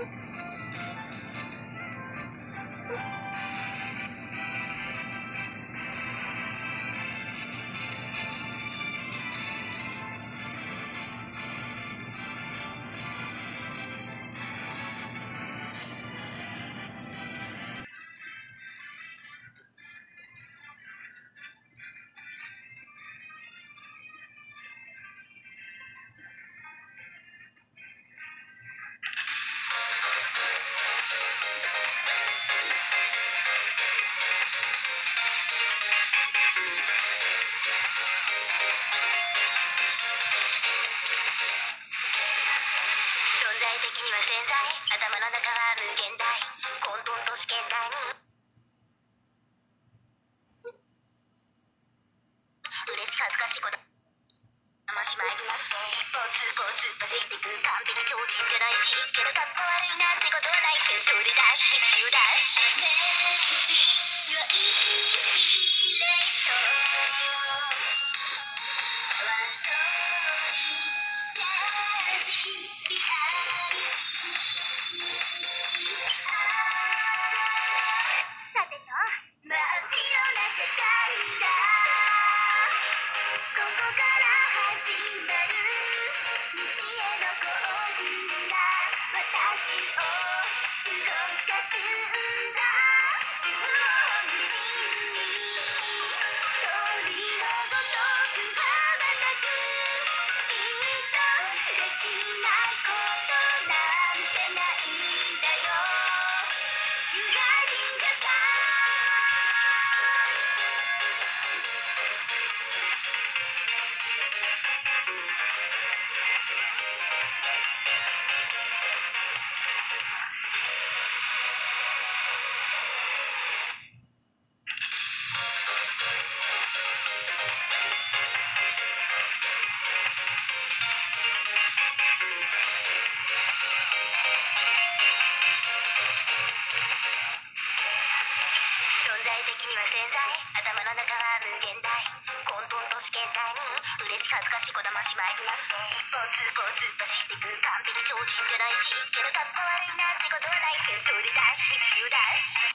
頭の中は無限大混沌と試験台に嬉し恥ずかしいことましまいになってポツポツと散ってく完璧超人じゃないしけどかっこ悪いなんてことはないけど取り出し必要だし強いインスピレーションワンストーリージャージリアルさてと真っ白な世界がここから始まる道へのゴールが私を動かすんだ中央無尽に鳥のごとく羽ばたくきっとできないことなんてないんだよYou got me the存在的には潜在頭の中は無限大混沌と試験台に嬉し恥ずかしこだましまいになってポツポツと散ってく完璧超人じゃないしけどかっこ悪いなんてことはないけど取り出し必要だし